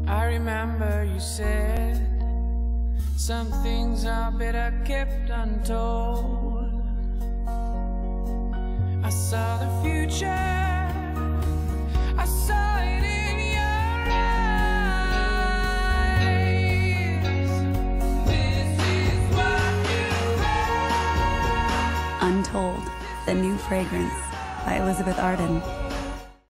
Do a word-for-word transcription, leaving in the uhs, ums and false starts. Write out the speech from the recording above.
I remember you said some things are better kept untold. I saw the future, I saw it in your eyes. This is what you write. Untold, the new fragrance by Elizabeth Arden.